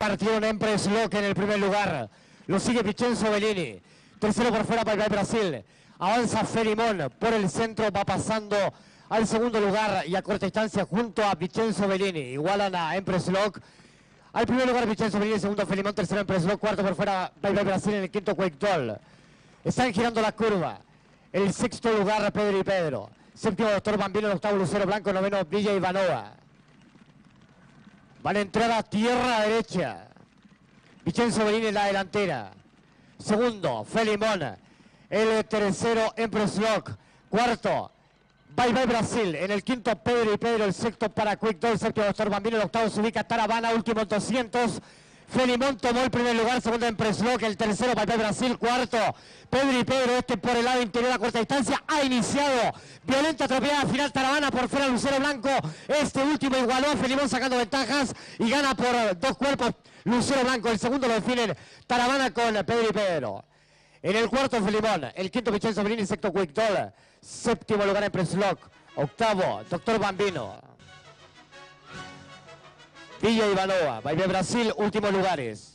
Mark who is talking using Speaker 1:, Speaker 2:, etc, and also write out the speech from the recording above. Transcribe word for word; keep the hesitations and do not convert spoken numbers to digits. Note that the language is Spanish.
Speaker 1: partieron Empress Lock en el primer lugar. Lo sigue Vincenzo Bellini. Tercero por fuera Bye Bye Brasil. Avanza Felimón por el centro, va pasando al segundo lugar y a corta distancia junto a Vincenzo Bellini. Igualan a Empress Lock. Al primer lugar Vincenzo Bellini, segundo Felimón, tercero Empress Lock, cuarto por fuera Bye Bye Brasil en el quinto Quick Doll. Están girando la curva. El sexto lugar Pedro y Pedro. Séptimo Doctor Bambino, el octavo Lucero Blanco, noveno Villa Ivanova. Van a entrar a tierra derecha. Vincenzo Bellini en la delantera. Segundo, Felimón. El tercero, Empress Lock. Cuarto, Bye Bye Brasil. En el quinto, Pedro y Pedro. El sexto para Quick Doll. Séptimo, Doctor Bambino. El octavo se ubica Taravana. Último, doscientos. Felimón tomó el primer lugar. Segundo, Empress Lock. El tercero, Bye Bye Brasil. Cuarto, Pedro y Pedro. Este por el lado interior a corta distancia. Ha iniciado. Violenta atropellada final. Taravana por fuera. Lucero Blanco. Este último igualó a Felimón sacando ventajas. Y gana por dos cuerpos Lucero Blanco. El segundo lo definen Taravana con Pedro y Pedro. En el cuarto, Felimón. El quinto, Vincenzo Bellini. Sexto, Quick Doll. Séptimo lugar, Empress Lock. Octavo, Doctor Bambino. Villa Ivanova. Bye Bye Brasil, últimos lugares.